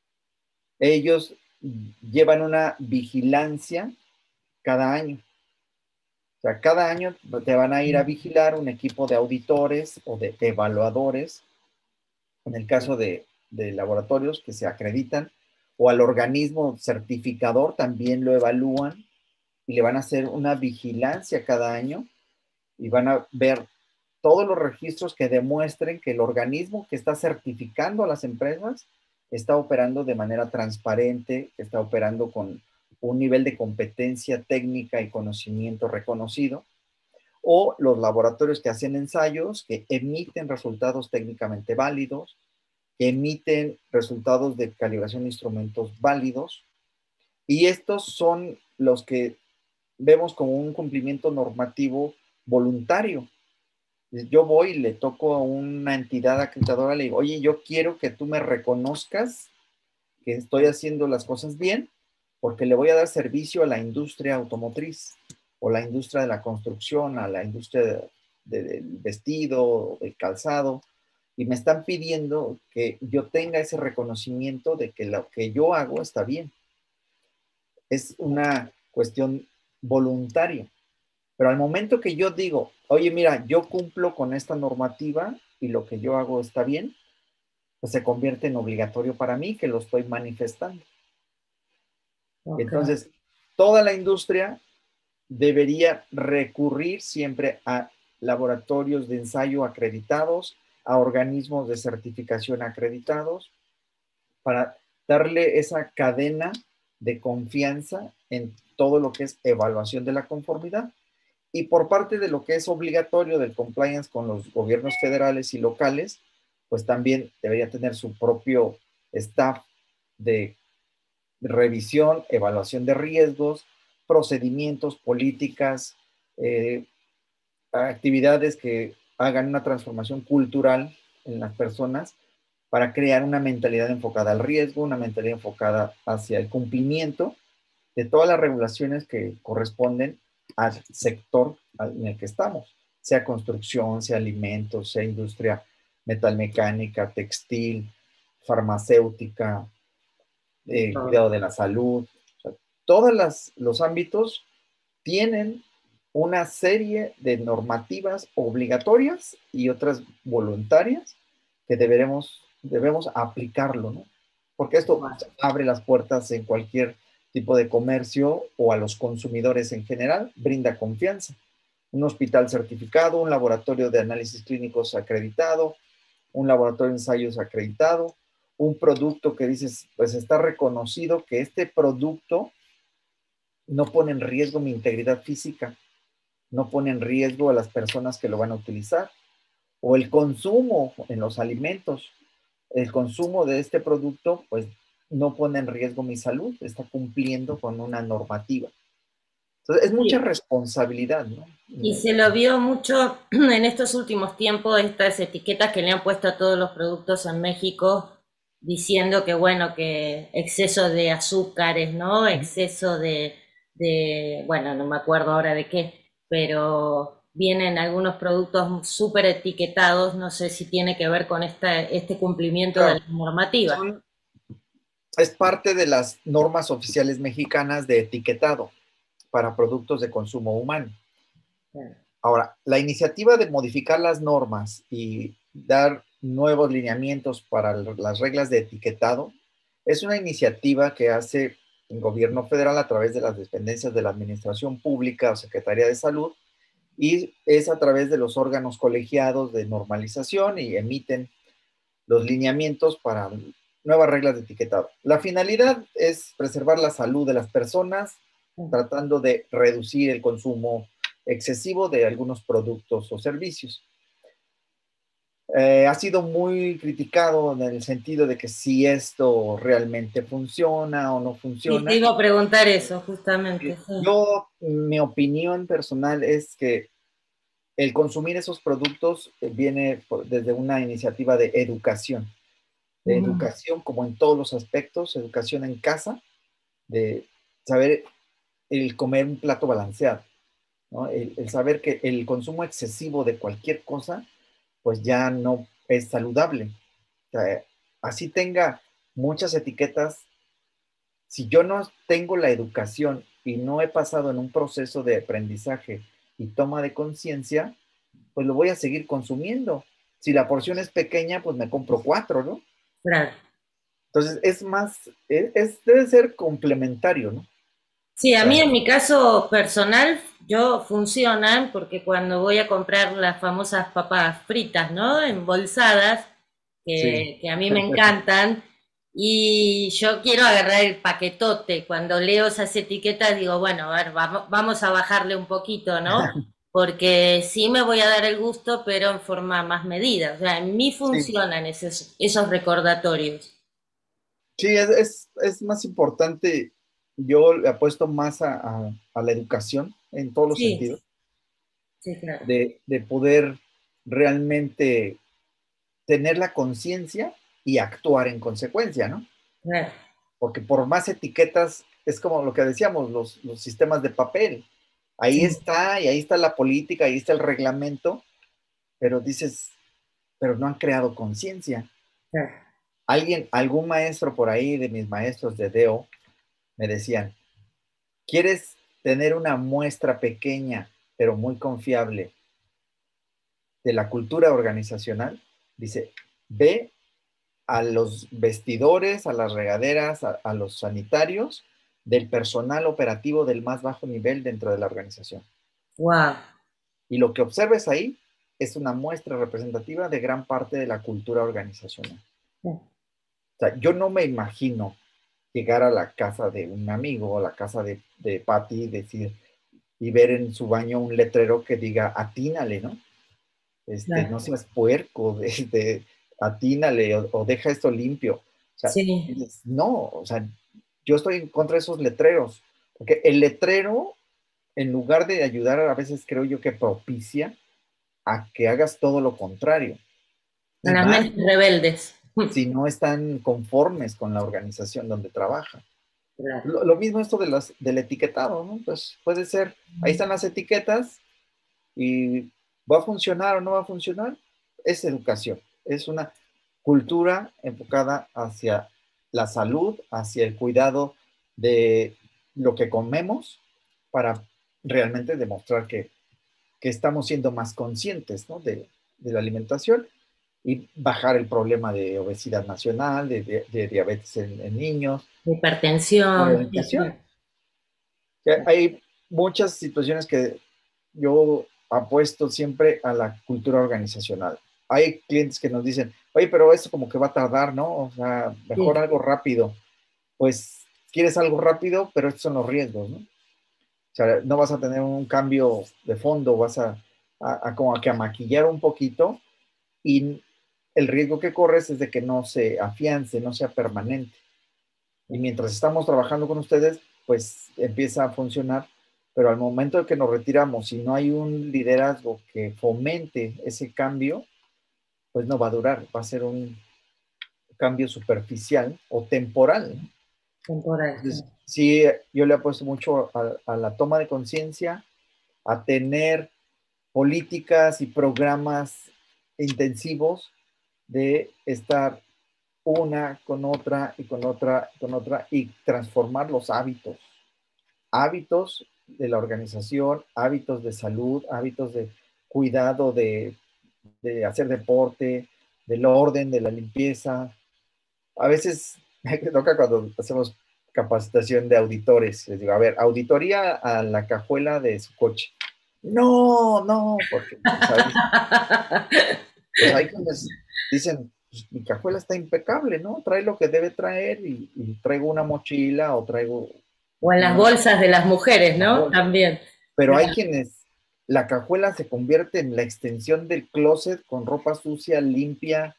ellos llevan una vigilancia cada año. O sea, cada año te van a ir a vigilar un equipo de auditores o de evaluadores, en el caso de laboratorios que se acreditan, o al organismo certificador también lo evalúan y le van a hacer una vigilancia cada año y van a ver todos los registros que demuestren que el organismo que está certificando a las empresas está operando de manera transparente, está operando con un nivel de competencia técnica y conocimiento reconocido, o los laboratorios que hacen ensayos, que emiten resultados técnicamente válidos, que emiten resultados de calibración de instrumentos válidos, y estos son los que vemos como un cumplimiento normativo voluntario. Yo voy y le toco a una entidad acreditadora, le digo, oye, yo quiero que tú me reconozcas que estoy haciendo las cosas bien, porque le voy a dar servicio a la industria automotriz o la industria de la construcción, a la industria del vestido, del calzado, y me están pidiendo que yo tenga ese reconocimiento de que lo que yo hago está bien. Es una cuestión voluntaria. Pero al momento que yo digo, oye, mira, yo cumplo con esta normativa y lo que yo hago está bien, pues se convierte en obligatorio para mí que lo estoy manifestando. Y ok, entonces, toda la industria debería recurrir siempre a laboratorios de ensayo acreditados, a organismos de certificación acreditados, para darle esa cadena de confianza en todo lo que es evaluación de la conformidad. Y por parte de lo que es obligatorio del compliance con los gobiernos federales y locales, pues también debería tener su propio staff de revisión, evaluación de riesgos, procedimientos, políticas, eh, actividades que hagan una transformación cultural en las personas para crear una mentalidad enfocada al riesgo, una mentalidad enfocada hacia el cumplimiento de todas las regulaciones que corresponden al sector en el que estamos, sea construcción, sea alimentos, sea industria metalmecánica, textil, farmacéutica, cuidado de la salud. O sea, todos los ámbitos tienen una serie de normativas obligatorias y otras voluntarias que debemos aplicarlo, ¿no? Porque esto bueno, abre las puertas en cualquier tipo de comercio o a los consumidores en general, brinda confianza. Un hospital certificado, un laboratorio de análisis clínicos acreditado, un laboratorio de ensayos acreditado, un producto que dices, pues está reconocido que este producto no pone en riesgo mi integridad física, no pone en riesgo a las personas que lo van a utilizar, o el consumo en los alimentos, el consumo de este producto, pues no pone en riesgo mi salud, está cumpliendo con una normativa. Entonces, es mucha sí. responsabilidad, ¿no? Y se lo vio mucho en estos últimos tiempos, estas etiquetas que le han puesto a todos los productos en México, diciendo que, bueno, que exceso de azúcares, ¿no? Exceso bueno, no me acuerdo ahora de qué, pero vienen algunos productos súper etiquetados, no sé si tiene que ver con este cumplimiento de Claro, la normativa. son, es parte de las normas oficiales mexicanas de etiquetado para productos de consumo humano. Ahora, la iniciativa de modificar las normas y dar nuevos lineamientos para las reglas de etiquetado es una iniciativa que hace el gobierno federal a través de las dependencias de la Administración Pública o Secretaría de Salud y es a través de los órganos colegiados de normalización y emiten los lineamientos para nuevas reglas de etiquetado. La finalidad es preservar la salud de las personas, tratando de reducir el consumo excesivo de algunos productos o servicios. Ha sido muy criticado en el sentido de que si esto realmente funciona o no Sí, te funciona. iba a preguntar eso, justamente. Sí. Mi opinión personal es que el consumir esos productos viene desde una iniciativa de educación como en todos los aspectos, educación en casa, de saber el comer un plato balanceado, ¿no? El saber que el consumo excesivo de cualquier cosa, pues ya no es saludable. O sea, así tenga muchas etiquetas, si yo no tengo la educación y no he pasado en un proceso de aprendizaje y toma de conciencia, pues lo voy a seguir consumiendo. Si la porción es pequeña, pues me compro 4, ¿no? Claro. Entonces es más, debe ser complementario, ¿no? O Sí, a mí sea, en mi caso personal, yo funcionan porque cuando voy a comprar las famosas papas fritas, ¿no? Embolsadas, sí, que a mí me encantan, y yo quiero agarrar el paquetote. Cuando leo esas etiquetas digo, bueno, a ver, vamos a bajarle un poquito, ¿no? Porque sí me voy a dar el gusto, pero en forma más medida. O sea, en mí sí, funcionan esos recordatorios. sí, es más importante, yo le apuesto más a la educación en todos los Sí, sentidos, sí, claro. de poder realmente tener la conciencia y actuar en consecuencia, ¿no? Claro. Porque por más etiquetas, es como lo que decíamos, los sistemas de papel. Ahí Sí, está, y ahí está la política, ahí está el reglamento, pero dices, pero no han creado conciencia. claro. Algún maestro por ahí de mis maestros de DEO me decían, ¿quieres tener una muestra pequeña, pero muy confiable de la cultura organizacional? Dice, ve a los vestidores, a las regaderas, a los sanitarios del personal operativo del más bajo nivel dentro de la organización. Wow. Y lo que observes ahí es una muestra representativa de gran parte de la cultura organizacional. O sea, yo no me imagino llegar a la casa de un amigo o la casa de Patty y ver en su baño un letrero que diga atínale, ¿no? No Claro. seas puerco, atínale o deja esto limpio. O sea, Sí, no, o sea, yo estoy en contra de esos letreros, porque el letrero, en lugar de ayudar, a veces creo yo que propicia a que hagas todo lo contrario. a Y las más mentes rebeldes. si no están conformes con la organización donde trabaja. Claro. Lo mismo esto del etiquetado, ¿no? Pues puede ser, ahí están las etiquetas y va a funcionar o no va a funcionar. Es educación, es una cultura enfocada hacia la salud, hacia el cuidado de lo que comemos para realmente demostrar que estamos siendo más conscientes, ¿no? De la alimentación y bajar el problema de obesidad nacional, de diabetes en niños, por la Hipertensión. Sí, educación. sí. Hay muchas situaciones que yo apuesto siempre a la cultura organizacional. Hay clientes que nos dicen, oye, pero esto como que va a tardar, ¿no? O sea, mejor Sí. algo rápido. Pues quieres algo rápido, pero estos son los riesgos, ¿no? O sea, no vas a tener un cambio de fondo, vas a como que a maquillar un poquito y el riesgo que corres es de que no se afiance, no sea permanente. Y mientras estamos trabajando con ustedes, pues empieza a funcionar, pero al momento de que nos retiramos, si no hay un liderazgo que fomente ese cambio, pues no va a durar, va a ser un cambio superficial o temporal. Temporal. Sí. Entonces, sí, yo le apuesto mucho a la toma de conciencia, a tener políticas y programas intensivos de estar una con otra y con otra y con otra y transformar los hábitos de la organización, hábitos de salud, hábitos de cuidado, de hacer deporte, del orden, de la limpieza. A veces me toca cuando hacemos capacitación de auditores, les digo, a ver, auditoría a la cajuela de su coche. No, no, porque, ¿sabes? Pues hay quienes dicen, pues, mi cajuela está impecable, ¿no? Trae lo que debe traer y traigo una mochila o traigo O en las bolsas de las mujeres, la ¿no? bolsa. También. Pero hay Claro. quienes, la cajuela se convierte en la extensión del closet con ropa sucia, limpia,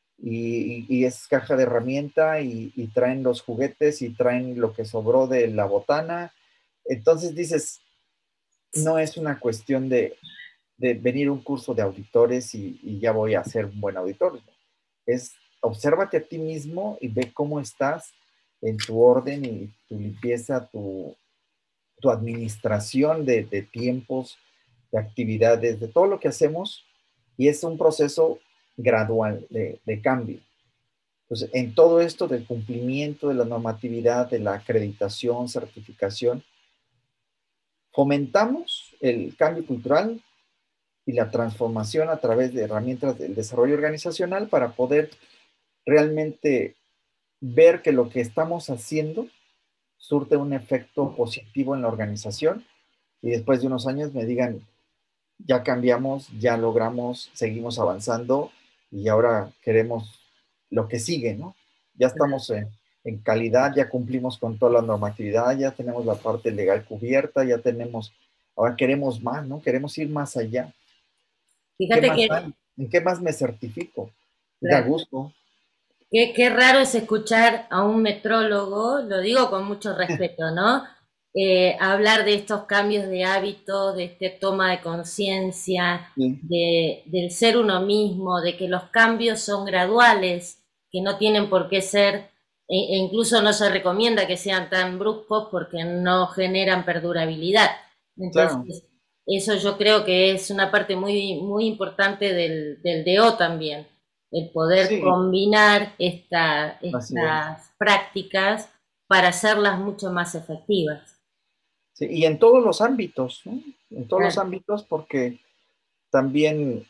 y es caja de herramienta y traen los juguetes y traen lo que sobró de la botana. Entonces dices, no es una cuestión de venir a un curso de auditores y ya voy a ser un buen auditor. Es obsérvate a ti mismo y ve cómo estás en tu orden y tu limpieza, tu administración de tiempos, de actividades, de todo lo que hacemos, y es un proceso gradual de cambio. Entonces, en todo esto del cumplimiento de la normatividad, de la acreditación, certificación, fomentamos el cambio cultural y la transformación a través de herramientas del desarrollo organizacional para poder realmente ver que lo que estamos haciendo surte un efecto positivo en la organización y después de unos años me digan, ya cambiamos, ya logramos, seguimos avanzando y ahora queremos lo que sigue, ¿no? Ya estamos en calidad, ya cumplimos con toda la normatividad, ya tenemos la parte legal cubierta, ya tenemos, ahora queremos más, ¿no? Queremos ir más allá. ¿Qué Fíjate más que, hay? ¿En qué más me certifico? Da claro, gusto. qué raro es escuchar a un metrólogo, lo digo con mucho respeto, ¿no? Hablar de estos cambios de hábito, de este toma de conciencia, Sí, del ser uno mismo, de que los cambios son graduales, que no tienen por qué ser, e incluso no se recomienda que sean tan bruscos porque no generan perdurabilidad. claro. Entonces, eso yo creo que es una parte muy, muy importante del DO también, el poder Sí, combinar así es. estas prácticas para hacerlas mucho más efectivas. Sí, y en todos los ámbitos, ¿no? En todos los Claro, ámbitos, porque también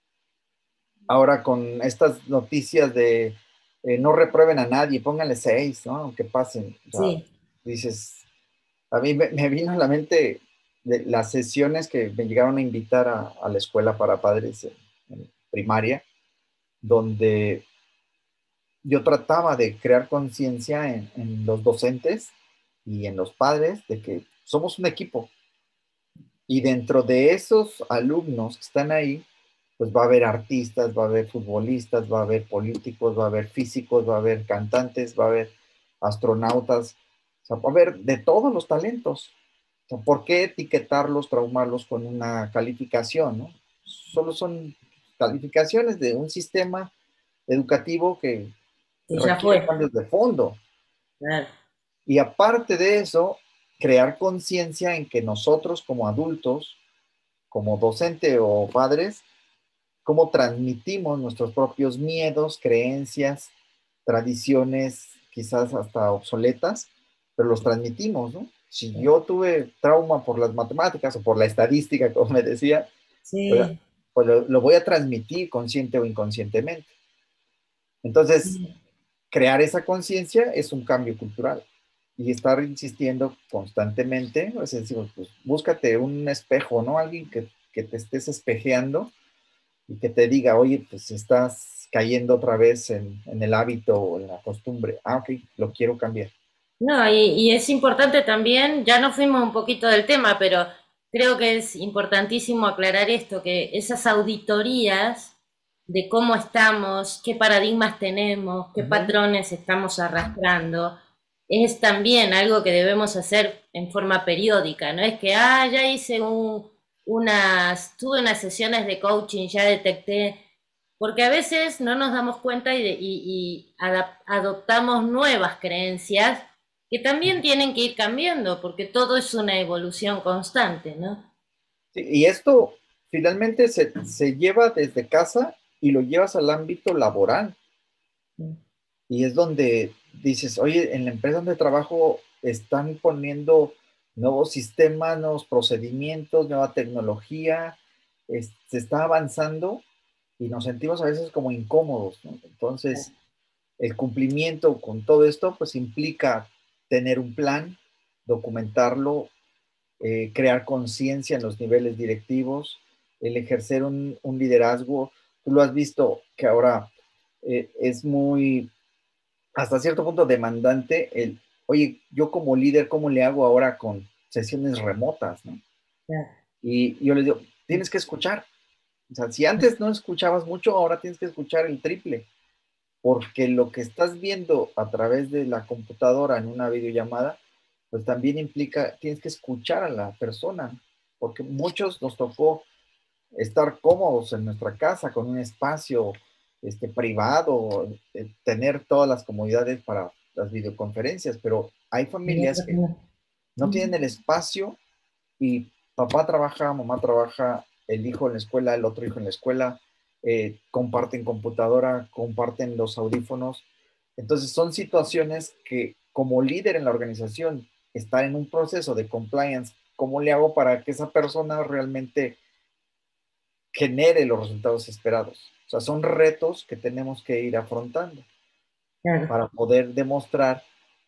ahora con estas noticias de no reprueben a nadie, pónganle 6, ¿no? Aunque pasen. O sea, sí, dices, a mí me vino a la mente de las sesiones que me llegaron a invitar a la escuela para padres en primaria, donde yo trataba de crear conciencia en los docentes y en los padres de que somos un equipo. Y dentro de esos alumnos que están ahí, pues va a haber artistas, va a haber futbolistas, va a haber políticos, va a haber físicos, va a haber cantantes, va a haber astronautas, o sea, va a haber de todos los talentos. O sea, ¿por qué etiquetarlos, traumarlos con una calificación, no? Solo son calificaciones de un sistema educativo que que ya requiere fue. cambios de fondo. Claro. Y aparte de eso, crear conciencia en que nosotros como adultos, como docente o padres, cómo transmitimos nuestros propios miedos, creencias, tradiciones, quizás hasta obsoletas, pero los transmitimos, ¿no? Si yo tuve trauma por las matemáticas o por la estadística, como me decía, pues, Sí, pues lo voy a transmitir consciente o inconscientemente. Entonces, sí. crear esa conciencia es un cambio cultural y estar insistiendo constantemente, es decir, pues búscate un espejo, ¿no? Alguien que te estés espejeando y que te diga, oye, pues estás cayendo otra vez en el hábito o en la costumbre. Ah, ok, lo quiero cambiar. No, y es importante también, ya nos fuimos un poquito del tema, pero creo que es importantísimo aclarar esto, que esas auditorías de cómo estamos, qué paradigmas tenemos, qué Ujú. patrones estamos arrastrando, es también algo que debemos hacer en forma periódica, no es que, ya hice tuve unas sesiones de coaching, ya detecté, porque a veces no nos damos cuenta y adoptamos nuevas creencias que también tienen que ir cambiando, porque todo es una evolución constante, ¿no? Sí, y esto finalmente se lleva desde casa y lo llevas al ámbito laboral. Y es donde dices, oye, en la empresa donde trabajo están poniendo nuevos sistemas, nuevos procedimientos, nueva tecnología, se está avanzando y nos sentimos a veces como incómodos, ¿no? Entonces, el cumplimiento con todo esto, pues implica tener un plan, documentarlo, crear conciencia en los niveles directivos, el ejercer un liderazgo. Tú lo has visto que ahora es muy hasta cierto punto demandante el oye, yo como líder, ¿cómo le hago ahora con sesiones remotas, ¿no? Claro. Y yo les digo, tienes que escuchar. O sea, si antes no escuchabas mucho, ahora tienes que escuchar el triple, porque lo que estás viendo a través de la computadora en una videollamada, pues también implica, tienes que escuchar a la persona, porque muchos nos tocó estar cómodos en nuestra casa con un espacio privado, tener todas las comodidades para las videoconferencias, pero hay familias que no tienen el espacio y papá trabaja, mamá trabaja, el hijo en la escuela, el otro hijo en la escuela, comparten computadora, comparten los audífonos. Entonces son situaciones que como líder en la organización, estar en un proceso de compliance, ¿cómo le hago para que esa persona realmente genere los resultados esperados? O sea, son retos que tenemos que ir afrontando Claro. para poder demostrar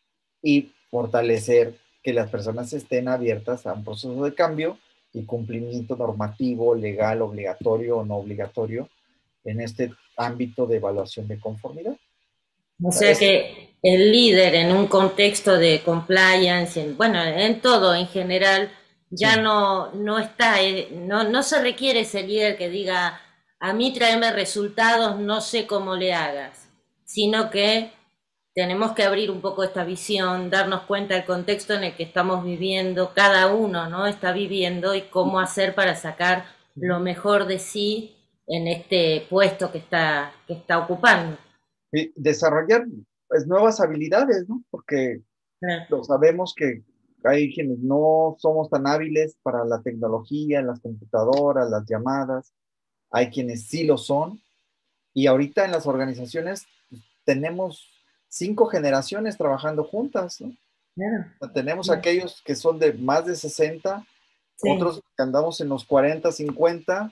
y fortalecer que las personas estén abiertas a un proceso de cambio y cumplimiento normativo, legal, obligatorio o no obligatorio en este ámbito de evaluación de conformidad. O O sea, sea que el líder en un contexto de compliance, bueno, en todo en general, ya sí, no está, no se requiere ese líder que diga, a mí tráeme resultados, no sé cómo le hagas, sino que tenemos que abrir un poco esta visión, darnos cuenta del contexto en el que estamos viviendo, cada uno, ¿no? Está viviendo y cómo hacer para sacar lo mejor de sí en este puesto que está ocupando. y desarrollar pues, nuevas habilidades, ¿no? Porque Claro. lo sabemos que hay quienes no somos tan hábiles para la tecnología, las computadoras, las llamadas, hay quienes sí lo son, y ahorita en las organizaciones pues, tenemos 5 generaciones trabajando juntas, ¿no? Claro. O sea, tenemos aquellos que son de más de 60, Sí, otros que andamos en los 40, 50,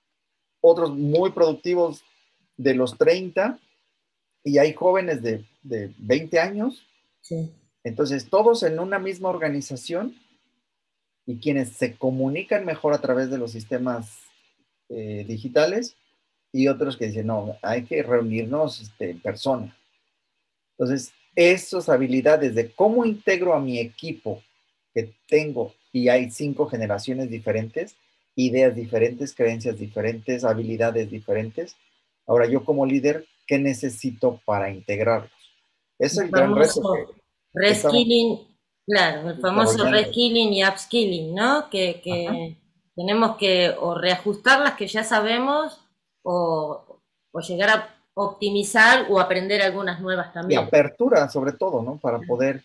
otros muy productivos de los 30, y hay jóvenes de 20 años. sí. Entonces, todos en una misma organización y quienes se comunican mejor a través de los sistemas digitales y otros que dicen, no, hay que reunirnos en persona. Entonces, esas habilidades de cómo integro a mi equipo que tengo y hay 5 generaciones diferentes, ideas diferentes, creencias diferentes, habilidades diferentes. Ahora, yo como líder, ¿qué necesito para integrarlos? Es El el gran reto famoso que estamos reskilling, claro, el famoso desarrollando. reskilling y upskilling, ¿no? Ajá. Que tenemos que o reajustar las que ya sabemos o llegar a optimizar o aprender algunas nuevas Y también. apertura, sobre todo, ¿no? Para poder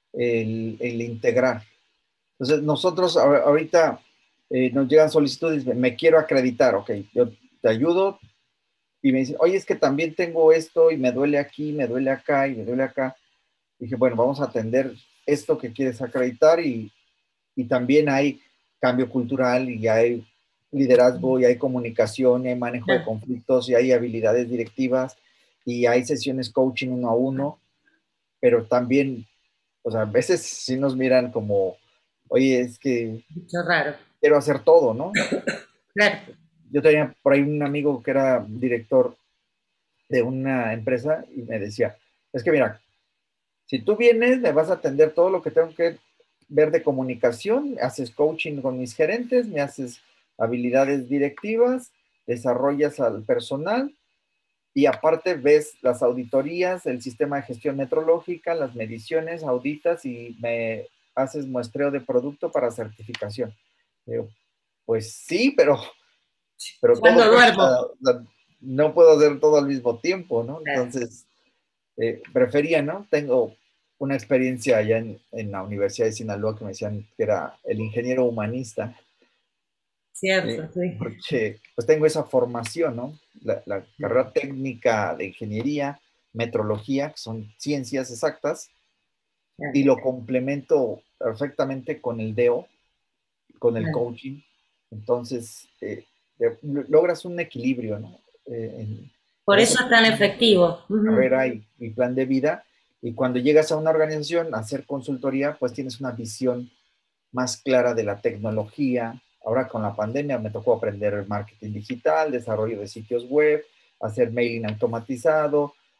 el integrar. Entonces, nosotros ahorita nos llegan solicitudes, me quiero acreditar, ok, yo te ayudo, y me dicen, oye, es que también tengo esto y me duele aquí, me duele acá y me duele acá. Dije, bueno, vamos a atender esto que quieres acreditar y también hay cambio cultural y hay liderazgo y hay comunicación y hay manejo de Claro. conflictos y hay habilidades directivas y hay sesiones coaching 1 a 1, pero también, o sea, a veces sí nos miran como, oye, es que Bicho raro. quiero hacer todo, ¿no? Claro. Yo tenía por ahí un amigo que era director de una empresa y me decía, es que mira, si tú vienes, me vas a atender todo lo que tengo que ver de comunicación, haces coaching con mis gerentes, me haces habilidades directivas, desarrollas al personal y aparte ves las auditorías, el sistema de gestión metrológica, las mediciones, auditas y me haces muestreo de producto para certificación. Digo, pues sí, pero todo ¿Cuándo duermo? cuesta, o sea, no puedo hacer todo al mismo tiempo, ¿no? Claro. Entonces, prefería, ¿no? Tengo una experiencia allá en la Universidad de Sinaloa que me decían que era el ingeniero humanista, Cierto, sí. porque pues tengo esa formación, ¿no? La carrera técnica de ingeniería, metrología, que son ciencias exactas, Claro, y lo complemento perfectamente con el DEO, con el claro. coaching. Entonces, logras un equilibrio, ¿no? Por En ese eso es tan efectivo. Ujú. carrera y plan de vida. Y cuando llegas a una organización a hacer consultoría, pues tienes una visión más clara de la tecnología. Ahora con la pandemia me tocó aprender marketing digital, desarrollo de sitios web, hacer mailing automatizado,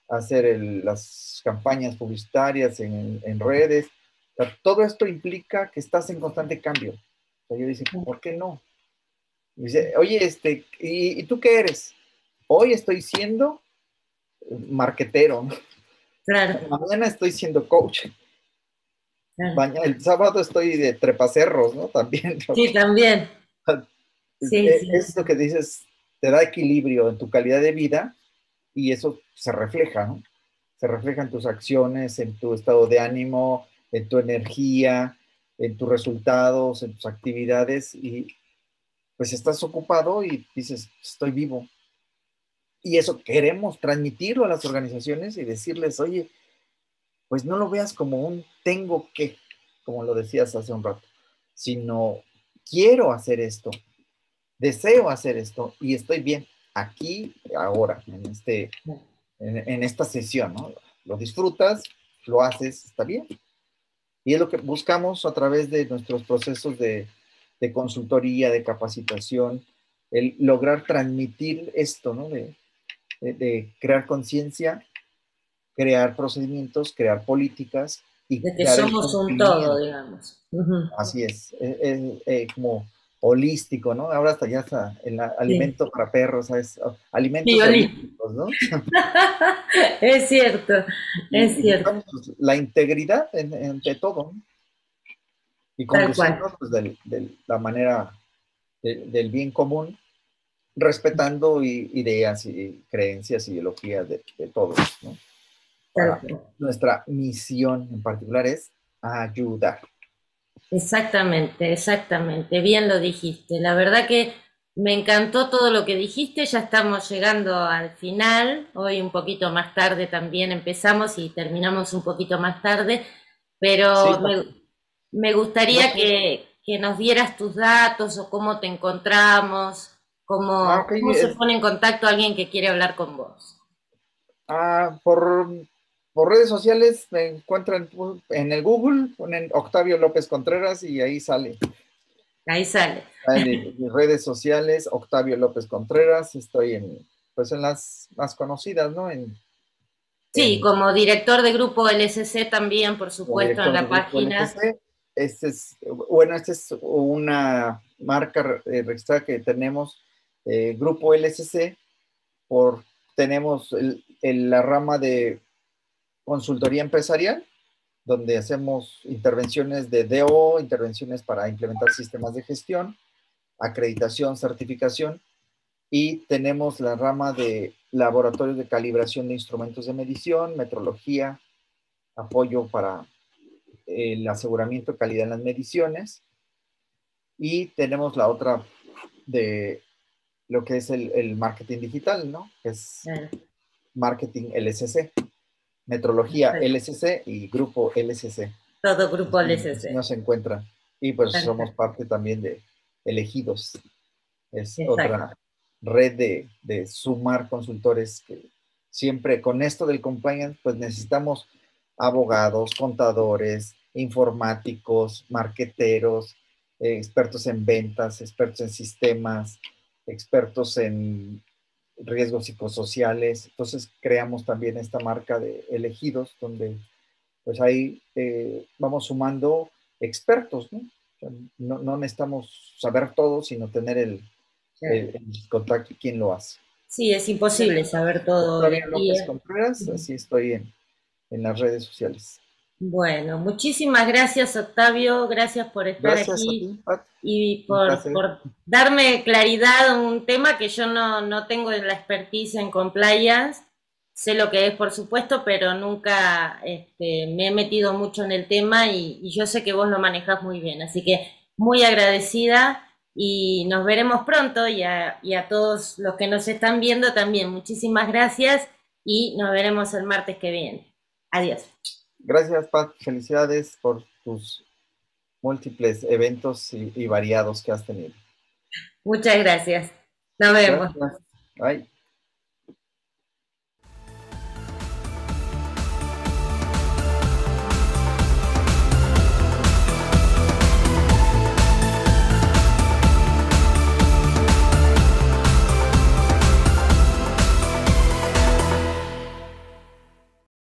hacer las campañas publicitarias en redes. O sea, todo esto implica que estás en constante cambio. O sea, yo dice, ¿por qué no? Y dice, oye, ¿y tú qué eres? Hoy estoy siendo marquetero, ¿no? Claro, Mañana estoy siendo coach. claro. Mañana, el sábado estoy de trepacerros, ¿no? También, ¿no? Sí, también. Sí, sí, Es lo que dices, te da equilibrio en tu calidad de vida y eso se refleja, ¿no? Se refleja en tus acciones, en tu estado de ánimo, en tu energía, en tus resultados, en tus actividades y pues estás ocupado y dices, estoy vivo. Y eso queremos transmitirlo a las organizaciones y decirles, oye, pues no lo veas como un tengo que, como lo decías hace un rato, sino quiero hacer esto, deseo hacer esto y estoy bien aquí, ahora, en esta sesión, ¿no? Lo disfrutas, lo haces, está bien. Y es lo que buscamos a través de nuestros procesos de consultoría, de capacitación, el lograr transmitir esto, ¿no? De crear conciencia, crear procedimientos, crear políticas y de que dar el somos un todo, cumplimiento. digamos. Ujú. Así es como holístico, ¿no? Ahora hasta ya está el Sí, alimento para perros, ¿sabes? sí, Alimentos Oli. holísticos, ¿no? Es cierto, es Y cierto, buscamos pues, la integridad entre todo, ¿no? Y tal cual. conducirnos pues, de la manera del bien común, respetando ideas y creencias, ideologías de todos, ¿no? Tal Para cual. nuestra misión en particular es ayudar. Exactamente, exactamente, bien lo dijiste. La verdad que me encantó todo lo que dijiste, ya estamos llegando al final, hoy un poquito más tarde también empezamos y terminamos un poquito más tarde, Sí, pero me no gustaría sé. que nos dieras tus datos o cómo te encontramos, Ok, cómo se pone en contacto alguien que quiere hablar con vos. ah, por redes sociales me encuentran en el Google, ponen Octavio López Contreras y ahí sale. Ahí sale. En mis redes sociales, Octavio López Contreras, estoy pues en las más conocidas, ¿no? Sí, En como director de grupo LSC también, por como supuesto, en director la del grupo página. LTC. Bueno, esta es una marca registrada que tenemos, Grupo LSC, tenemos la rama de consultoría empresarial, donde hacemos intervenciones de DO, intervenciones para implementar sistemas de gestión, acreditación, certificación, y tenemos la rama de laboratorios de calibración de instrumentos de medición, metrología, apoyo para el aseguramiento de calidad en las mediciones, y tenemos la otra de lo que es el marketing digital, ¿no? Que es Claro, marketing LSC, metrología perfecto. LSC y grupo LSC. Todo grupo Así LSC. nos encuentran. Y pues somos Perfecto. parte también de Elegidos. Es Exacto. otra red de sumar consultores que siempre con esto del compliance, pues necesitamos abogados, contadores, informáticos, marqueteros, expertos en ventas, expertos en sistemas, expertos en riesgos psicosociales. Entonces creamos también esta marca de Elegidos, donde pues ahí vamos sumando expertos, ¿no? O sea, no necesitamos saber todo, sino tener Claro. el contacto y quién lo hace. Sí, es imposible saber todo hoy Octavio en López día. Contreras, así estoy en las redes sociales. Bueno, muchísimas gracias, Octavio. Gracias por estar Gracias a aquí ti, Pat. y Un placer. por darme claridad a un tema que yo no tengo la expertise en compliance. Sé lo que es, por supuesto, pero nunca me he metido mucho en el tema y yo sé que vos lo manejás muy bien. Así que muy agradecida y nos veremos pronto y a todos los que nos están viendo también. Muchísimas gracias y nos veremos el martes que viene. Adiós. Gracias, Pat. Felicidades por tus múltiples eventos y variados que has tenido. Muchas gracias. Nos vemos. Gracias. Bye.